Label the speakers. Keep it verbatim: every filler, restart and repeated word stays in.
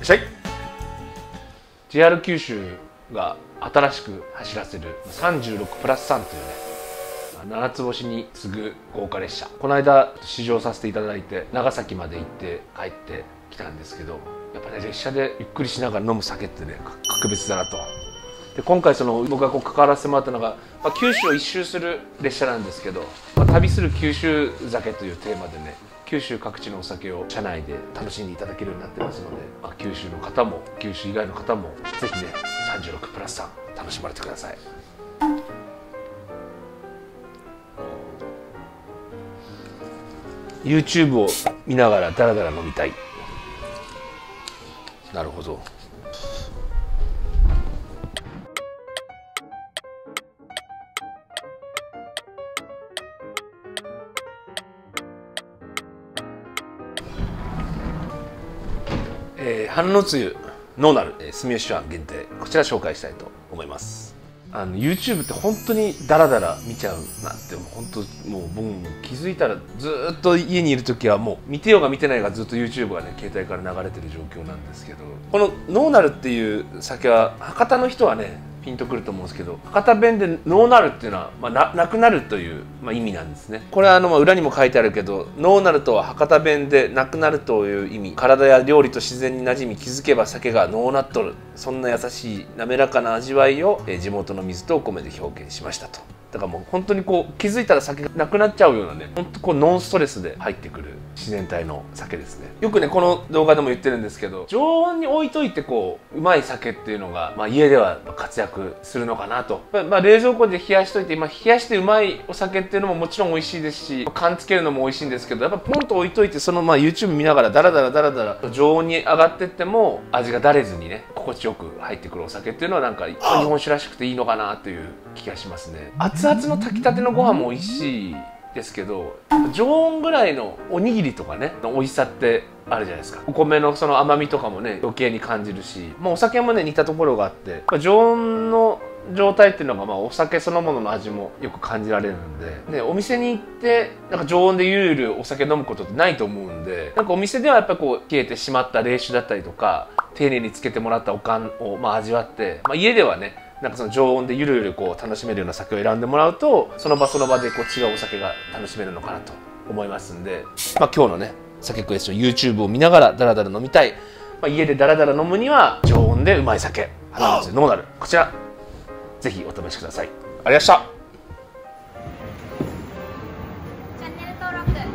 Speaker 1: しゃい。 ジェイアール 九州が新しく走らせるさんじゅうろくプラスさんというね、ななつ星に次ぐ豪華列車、この間試乗させていただいて長崎まで行って帰ってきたんですけど、やっぱね列車でゆっくりしながら飲む酒ってね格別だなと。で今回その僕がこう関わらせてもらったのが、まあ、九州を一周する列車なんですけど、まあ、旅する九州酒というテーマでね、九州各地のお酒を車内で楽しんでいただけるようになってますので、まあ、九州の方も九州以外の方もぜひねさんじゅうろくプラスさん楽しまれてください。YouTube を見ながらダラダラ飲みたい。なるほど。えー、半のつゆノーナル、えー、住吉湾限定、こちら紹介したいと思います。あの YouTube って本当にダラダラ見ちゃうなって、本当もう僕も気づいたらずっと家にいる時はもう見てようが見てないがずっと YouTube がね携帯から流れてる状況なんですけど、このノーナルっていう酒は博多の人はねピンとくると思うんですけど、博多弁でノーナルっていうのは、まあ、な, なくなるという、まあ、意味なんですね。これはあの、まあ、裏にも書いてあるけど、ノーナルとは博多弁でなくなるという意味、体や料理と自然に馴染み気づけば酒がノーなっとる、そんな優しい滑らかな味わいを、えー、地元の水とお米で表現しましたと。だからもう本当にこう気づいたら酒がなくなっちゃうようなね、本当こうノンストレスで入ってくる自然体の酒ですね。よくねこの動画でも言ってるんですけど、常温に置いといてこううまい酒っていうのが、まあ、家では活躍するのかなと。まあ、冷蔵庫で冷やしといて、まあ、冷やしてうまいお酒っていうのももちろん美味しいですし、缶つけるのも美味しいんですけど、やっぱポンと置いといてそのまあ YouTube 見ながらダラダラダラダラ常温に上がってっても味がだれずにね心地よく入ってくるお酒っていうのはなんか日本酒らしくていいのかなという気がしますね。熱々の炊きたてのご飯も美味しいですけど、常温ぐらいのおにぎりとかねの美味しさってあるじゃないですか。お米のその甘みとかもね余計に感じるし、まあ、お酒もね似たところがあって、常温の状態っていうのがまあお酒そのものの味もよく感じられるんで、でお店に行ってなんか常温でゆるゆるお酒飲むことってないと思うんで、なんかお店ではやっぱりこう冷えてしまった冷酒だったりとか丁寧につけてもらったおかんをまあ味わって、まあ、家ではねなんかその常温でゆるゆるこう楽しめるような酒を選んでもらうと、その場その場でこう違うお酒が楽しめるのかなと思いますんで、まあ、今日のね酒クエスチョン YouTube を見ながらダラダラ飲みたい、まあ、家でダラダラ飲むには常温でうまい酒花のつゆノーナル、こちらぜひお試しください。ありがとうございました。
Speaker 2: チャンネル登録